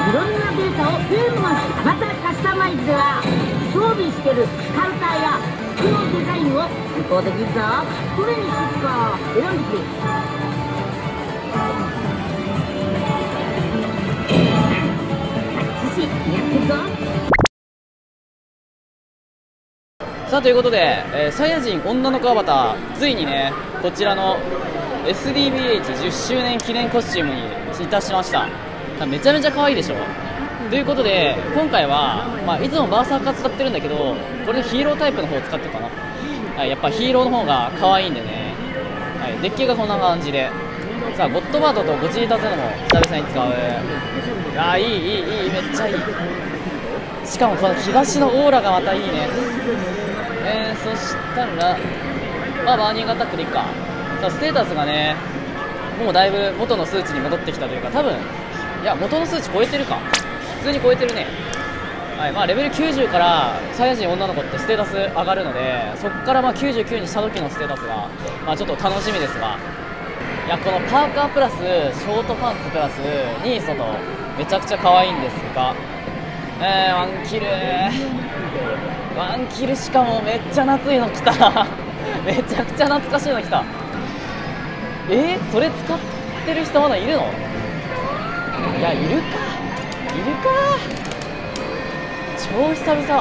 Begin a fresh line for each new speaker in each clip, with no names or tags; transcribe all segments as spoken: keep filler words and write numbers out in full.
いろんなデータをゲームのまたカスタマイズでは装備してるカウンターや服のデザインを変更できるぞ。どれにするか選んでくれ。寿司やってるぞ。
さあということで、えー、サイヤ人女の子アバターついにねこちらの エスディービーエイチじゅっしゅうねん記念コスチュームにいたしました。めちゃめちゃ可愛いでしょ。ということで今回は、まあ、いつもバーサーカー使ってるんだけどこれでヒーロータイプの方を使ってるかな、はい、やっぱヒーローの方が可愛いんでね、はい、デッキがこんな感じでさあゴッドバードとゴジータゼノも久々に使う。あーいいいいいいめっちゃいい。しかもこの日差しのオーラがまたいいね。えー、そしたらまあバーニングアタックでいいか。さあステータスがねもうだいぶ元の数値に戻ってきたというか多分いや元の数値超えてるか普通に超えてるね。はいまあ、レベルきゅうじゅうからサイヤ人女の子ってステータス上がるのでそこからまあきゅうじゅうきゅうにした時のステータスが、まあ、ちょっと楽しみですがいやこのパーカープラスショートパンツプラスニーソとめちゃくちゃ可愛いんですが、えー、ワンキルワンキルしかもめっちゃ夏いの来ためちゃくちゃ懐かしいの来た。えー、それ使ってる人まだいるの？いやいるかいるか超久々。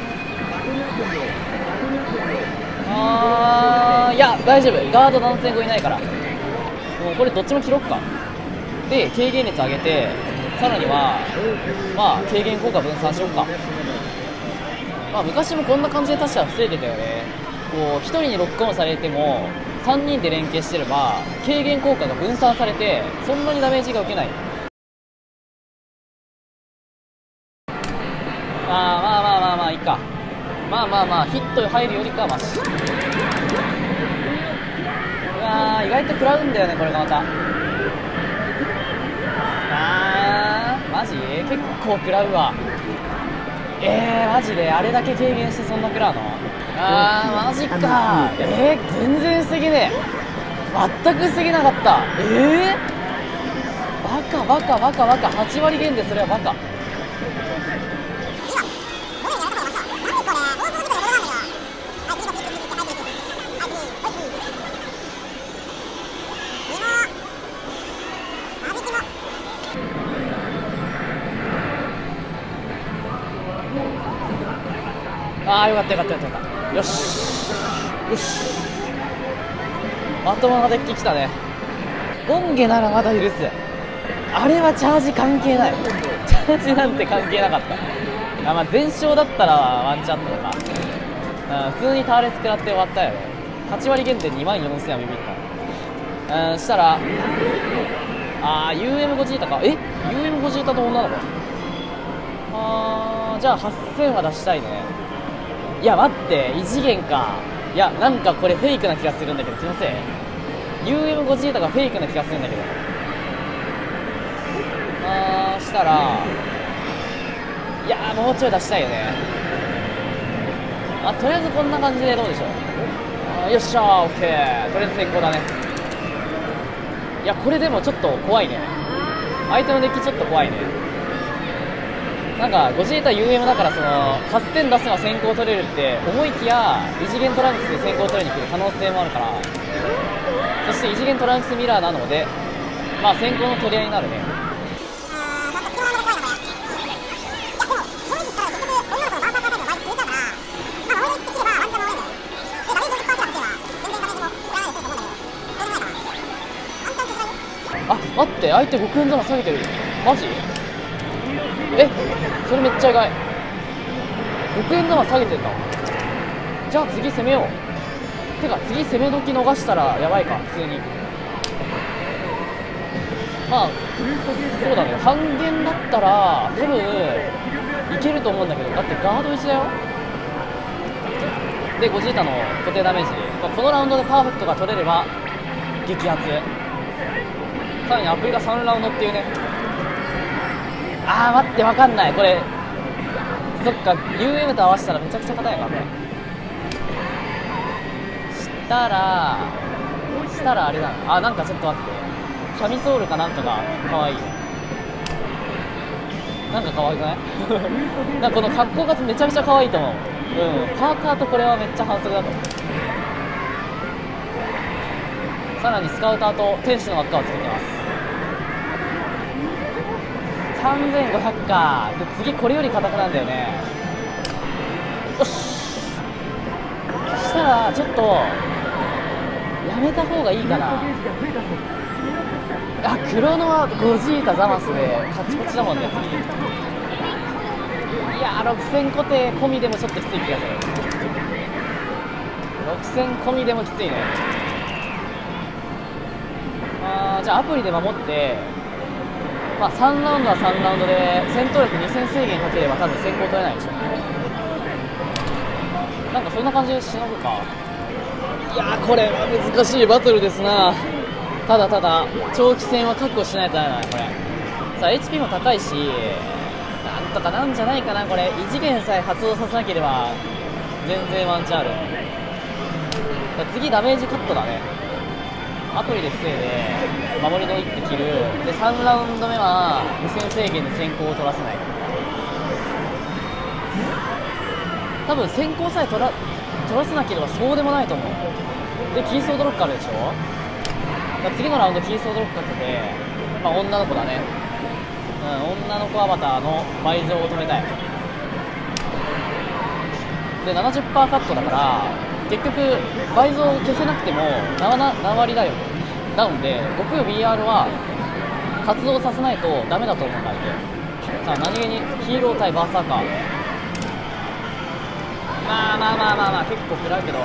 あーいや大丈夫ガード何千個いないからもうこれどっちも切ろっか。で軽減率上げてさらにはまあ軽減効果分散しよっか。まあ昔もこんな感じで確か防いでたよね。こうひとりにロックオンされてもさんにんで連携してれば軽減効果が分散されてそんなにダメージが受けない。あーまあまあまあまあいいか。まあまあまあヒット入るよりかはマシ。うわー意外と食らうんだよねこれがまた。あーマジ結構食らうわ。えーマジであれだけ軽減してそんな食らうの。あーマジか。えー全然防げねえ全く防げなかった。えーバカバカバカバカはち割減でそれはバカ。あーよかったよかったよかったよしよしまともなデッキきたね。ゴンゲならまだ許す。あれはチャージ関係ないチャージなんて関係なかった。あまあ全勝だったらワンチャンあったのか。普通にターレス食らって終わったよね。はち割減点にまんよんせんはビビった。うんしたらあー ユーエムゴジータか。え ユーエムゴジータと女の子あーじゃあはっせんは出したいね。いや待って異次元か。いやなんかこれフェイクな気がするんだけど気のせい ユーエムゴジータがフェイクな気がするんだけど。あーしたらいやーもうちょい出したいよね。あとりあえずこんな感じでどうでしょう。あよっしゃーオッケーとりあえず成功だね。いやこれでもちょっと怖いね。相手のデッキちょっと怖いね。なんかゴジータ ユーエム だからそのはっせん出すのは先行取れるって思いきや異次元トランクスで先行取りに来る可能性もあるから。そして異次元トランクスミラーなのでまあ先行の取り合いになるね。あ待って相手ごくえん玉下げてる。マジえそれめっちゃ意外。ごくえん玉下げてんだ。じゃあ次攻めよう。てか次攻め時逃したらやばいか普通に。まあそうだね半減だったら多分いけると思うんだけどだってガードいちだよ。でゴジータの固定ダメージ、まあ、このラウンドでパーフェクトが取れれば激アツ。さらにアプリがさんラウンドっていうね。あー待ってわかんないこれ。そっか ユーエム と合わせたらめちゃくちゃ硬いからね。したらしたらあれだなあなんかちょっと待ってキャミソールかなんかがかわいい。 なんか可愛くないなんかこの格好がめちゃめちゃ可愛いと思う。うん、パーカーとこれはめっちゃ反則だと思う。さらにスカウターと天使の輪っかをつけてます。さんぜんごひゃくか。で次これより硬くなんだよね。よし、したらちょっとやめた方がいいかな。あ、黒のはゴジータザマスでカチコチだもんね。次いやー、ろくせん固定込みでもちょっときつい気がする。ろくせん込みでもきついね。あー、じゃあアプリで守って、まあ、さんラウンドはさんラウンドで戦闘力にせん制限かければ多分先行取れないでしょ。なんかそんな感じでしのぐか。いやー、これは難しいバトルですな。ただただ長期戦は確保しないとダメだねこれ。さあ エイチピー も高いし、なんとかなんじゃないかな。これ異次元さえ発動させなければ全然ワンチャンある。次ダメージカットだね。アプリで防いで守りの一手切る。でさんラウンド目は無線制限で先行を取らせない。多分先行さえ取ら取らせなければそうでもないと思う。でキーソードロックあるでしょ。次のラウンドキーソードロックかけて、まあ、女の子だね、うん、女の子アバターの倍増を止めたい。で ななじゅっパーセント カットだから結局倍増を消せなくても なな, な割だよ。なので悟空 ビーアール は発動させないとダメだと思うんだって。さあ何気にヒーロー対バーサーカー、まあまあまあまあまあ結構食らうけど、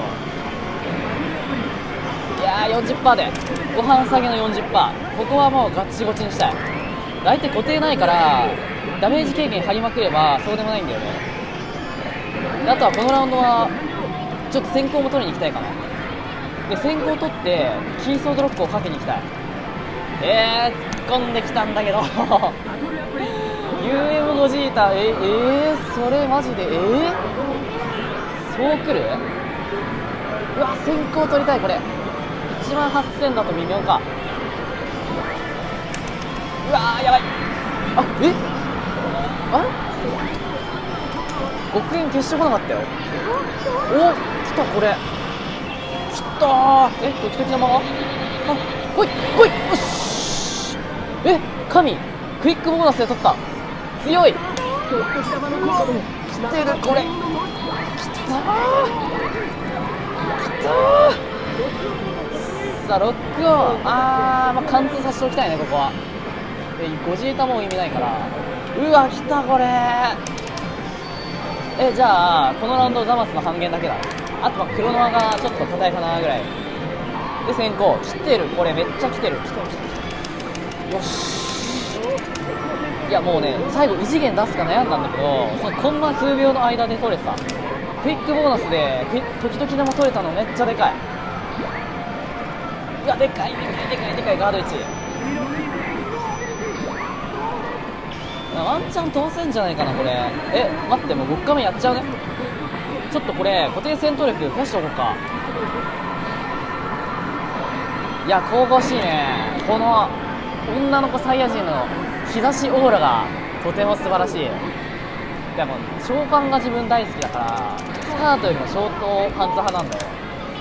いやー よんじゅっパーセント でご飯下げの よんじゅっパーセント、 ここはもうガッチゴチにしたい。相手固定ないからダメージ軽減張りまくればそうでもないんだよね。であとはこのラウンドはちょっと先行も取りに行きたいかな。で先行取ってキーソードロックをかけに行きたい。えー、突っ込んできたんだけどユーエム ゴジータ、ええー、それマジでえー、そう来る。うわ先行取りたい。これいちまんはっせんだと微妙か。うわーやばい。あえあれごくえん決してこなかったよ。お来たこれ来たー。えドキドキのまま、あ来い来い、よし。え神クイックボーナスで取った。強い。来てるこれ。来たー来たー。さあロックオン、あー、まあ、貫通させておきたいねここは。でゴジータも意味ないから。うわ来たこれ。えじゃあこのラウンドザマスの半減だけだ。あとは黒ノアがちょっと硬いかなぐらいで先行来てる。これめっちゃ来てる来てる来てる。よし。いやもうね最後異次元出すか悩んだんだけど、そのコンマ数秒の間で取れてた。クイックボーナスで時々でも取れたのめっちゃでかい。うわでかいでかいでかいでかい。ガードいちワンチャン通せんじゃないかなこれ。え待ってもうごかめやっちゃうね。ちょっとこれ固定戦闘力増やしておこうか。いや神々しいね。この女の子サイヤ人の日差しオーラがとても素晴らしい。でもショーパンが自分大好きだからスカートよりもショートパンツ派なんだよ。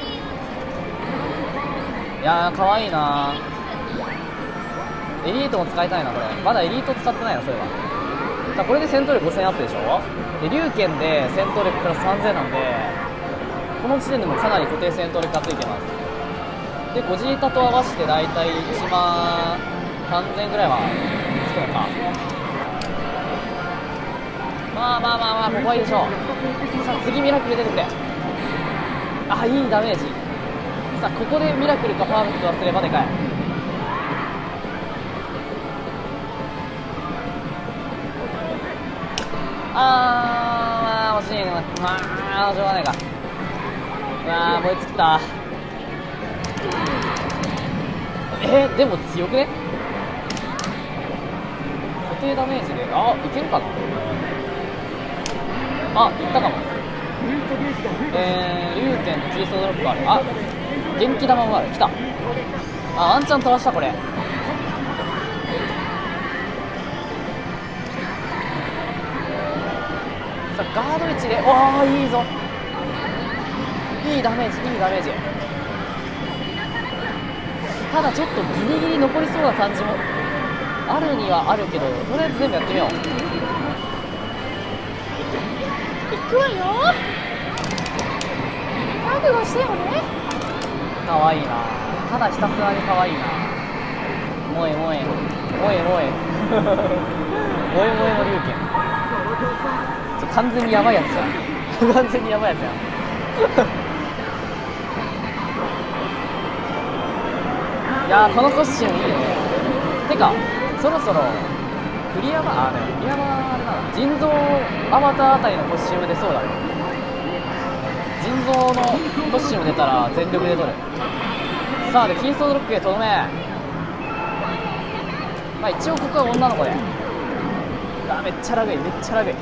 いやー可愛いな。エリートも使いたいなこれ。まだエリート使ってないなそういえば。さあこれで戦闘力ごせんアップでしょ。で龍拳で戦闘力プラスさんぜんなんでこの時点でもかなり固定戦闘力がついてます。でゴジータと合わせてだいたいいちまんさんぜんぐらいはつくのか。まあまあまあまあここはいいでしょう。さあ次ミラクル出てくれ。あいいダメージ。さあここでミラクルかパーフェクトがすればでかい。あー、まあ惜しいね。まあしょうがないか。うわー燃え尽きた。えー、でも強くね。固定ダメージであいけるかな。あいったかも。えー、龍拳とキーストドロップある。あ元気玉もある。来た。あワンチャン飛ばしたこれ。 さあガード位置で、おおいいぞ、いいダメージ、いいダメージ。ただちょっとギリギリ残りそうな感じもあるにはあるけど、とりあえず全部やってみよう。
行くわよ、覚悟してよね。
かわいいな、ただひたすらにかわいいな。萌え萌え萌え萌え萌え萌えの龍拳、ちょ完全にやばいやつじゃん完全にやばいやつやんいやーこのコスチュームいいね。てかそろそろクリアバー、あでもクリアバーあれなの、人造アバターあたりのコスチューム出そうだね。人造のコスチューム出たら全力で取る。さあでキーストロックへとどめ。まあ一応ここは女の子で、あめっちゃラグい、めっちゃラグい。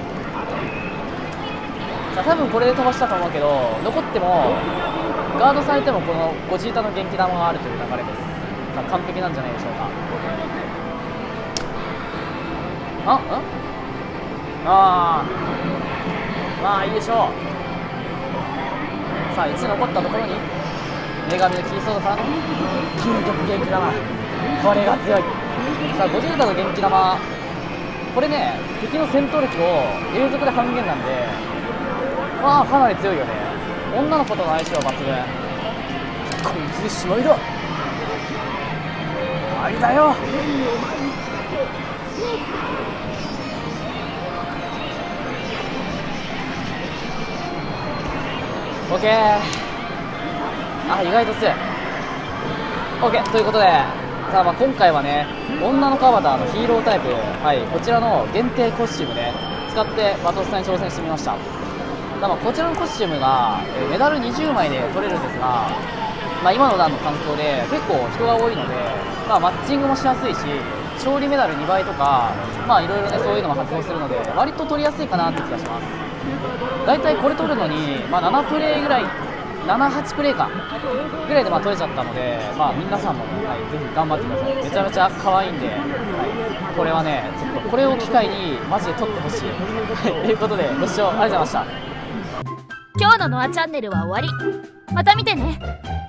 さあ多分これで飛ばしたと思うけど、残ってもガードされてもこのゴジータの元気玉があるという流れです。さあ完璧なんじゃないでしょうか。あんあーまあいいでしょう。さあいち残ったところに女神のキーストードからの究極元気玉、これが強い。さあゴジータの元気玉、これね敵の戦闘力を永続で半減なんで、まあかなり強いよね。女の子との相性は抜群。こいつでしまいだ、終わりだよ。オッケー、あ意外と強い。オッケーということで、さあまあ今回はね女の子アバターのヒーロータイプ、はい、こちらの限定コスチュームで使ってバトスタに挑戦してみました。まあこちらのコスチュームがえメダルにじゅうまいで取れるんですが、まあ、今の段の環境で結構人が多いので、まあ、マッチングもしやすいし、勝利メダルにばいとか、まあいろいろねそういうのも発動するので割と取りやすいかなって気がします。だいたいこれ取るのに、まあ、ななプレイぐらい、ななはちプレイかぐらいでまあ取れちゃったので、まあ皆さんも、はい、ぜひ頑張ってください。めちゃめちゃ可愛いんで、はい、これはねちょっとこれを機会にマジで取ってほしいということでご視聴ありがとうございました。
今日のノアチャンネルは終わり。また見てね。